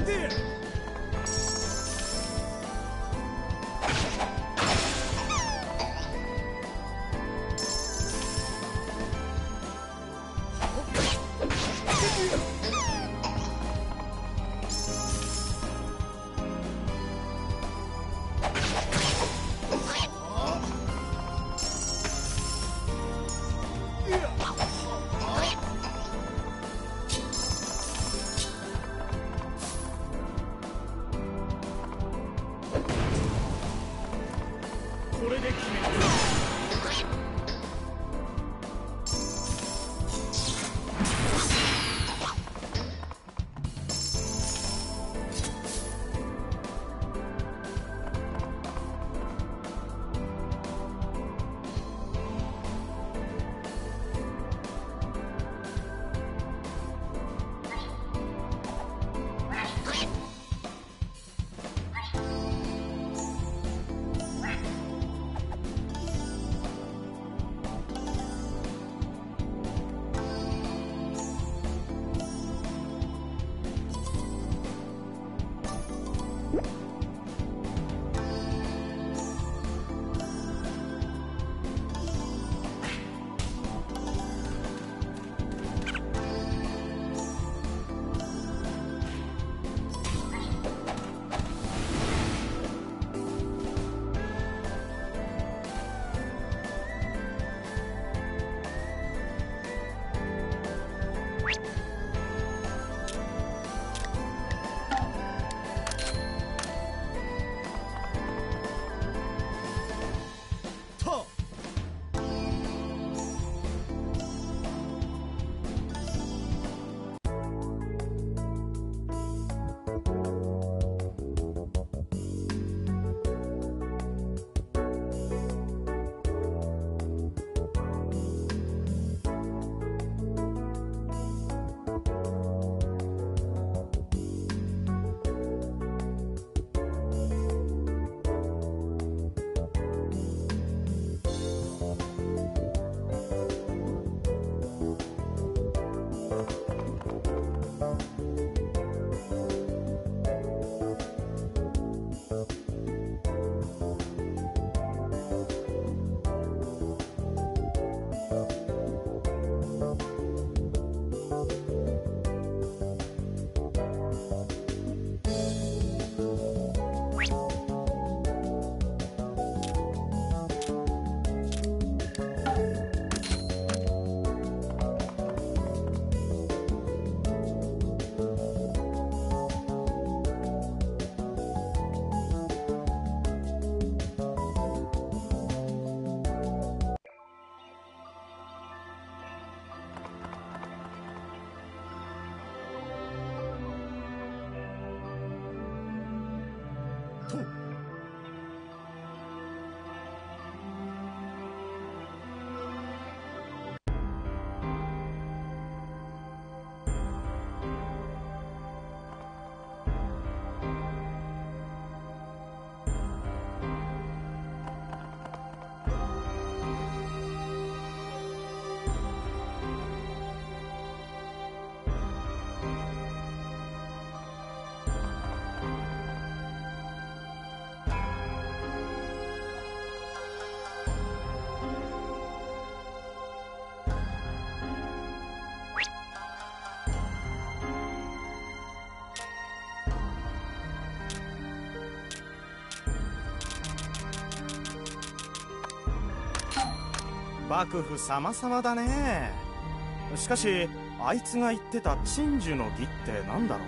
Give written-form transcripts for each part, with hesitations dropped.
幕府様々だね。しかしあいつが言ってた鎮守の儀ってなんだろう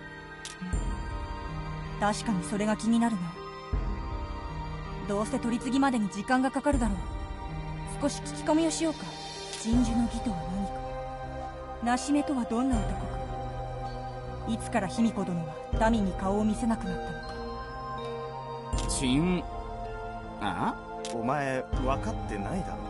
な。確かにそれが気になるな。どうせ取り次ぎまでに時間がかかるだろう。少し聞き込みをしようか。鎮守の儀とは何か、なしめとはどんな男か、いつから卑弥呼殿は民に顔を見せなくなったのか。 お前分かってないだろ。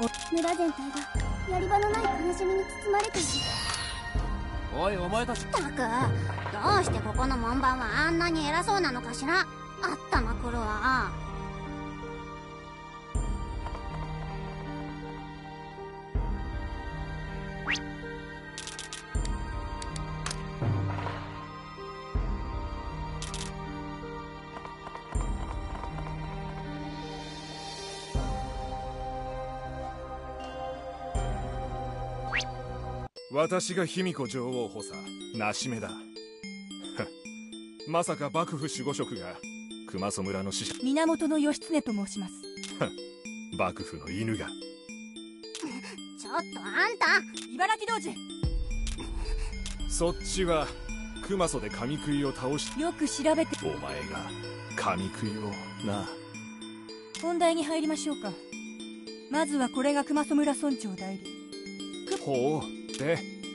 村全体がやり場のない悲しみに包まれている。 おい、お前たち。 ったく、どうしてここの門番はあんなに偉そうなのかしら。あったまくるわ。 私が卑弥呼女王補佐なしめだ。まさか幕府守護職が熊曽村の使者。 源義経と申します。 幕府の犬が。 ちょっとあんた、 茨城童子。 そっちは熊曽で神食いを倒し。 よく調べて。 お前が神食いをな。 本題に入りましょうか。まずはこれが熊曽村村長代理。 ほうで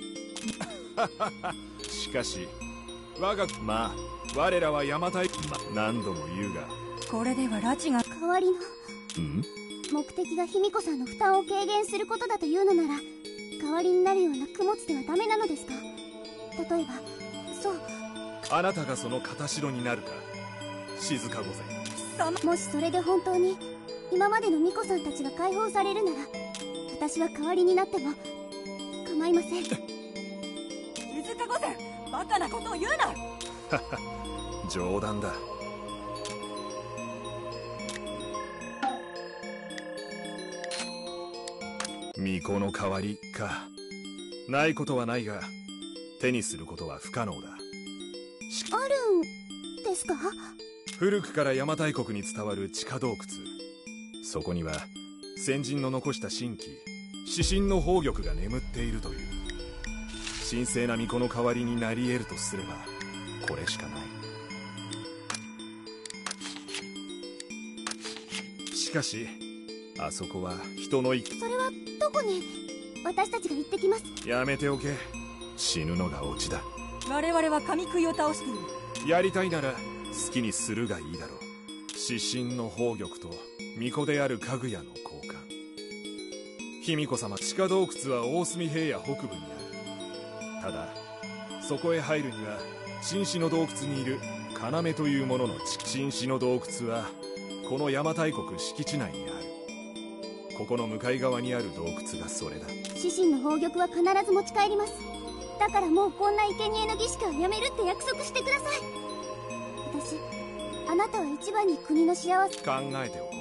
しかしまあ我らは邪馬台何度も言うが、 これでは拉致が代わりの目的が卑弥呼さんの負担を軽減することだというのなら、代わりになるような供物ではダメなのですか。例えばそう、 あなたがその片白になるか、静か御前。 もしそれで本当に今までの巫女さんたちが解放されるなら、私は代わりになっても構いません。 静か御前、バカなことを言うな。 冗談だ。巫女の代わりか。ないことはないが手にすることは不可能だ。 あるんですか。 古くから邪馬台国に伝わる地下洞窟、そこには先人の残した神器指針の宝玉が眠っているという。神聖な巫女の代わりになり得るとすればこれしかない。しかしあそこは人のそれはどこに。私たちが行ってきます。 やめておけ。死ぬのがオチだ。 我々は神食いを倒している。 やりたいなら好きにするがいいだろう。指針の宝玉と巫女であるかぐやの交換。卑弥呼様、地下洞窟は大隅平野北部にある。ただそこへ入るには神死の洞窟にいる要というものの神死の洞窟はこの邪馬台国敷地内にある。ここの向かい側にある洞窟がそれだ。 指針の宝玉は必ず持ち帰ります。だからもうこんな生贄の儀式はやめるって約束してください。私、あなたは一番に国の幸せ。 考えておく。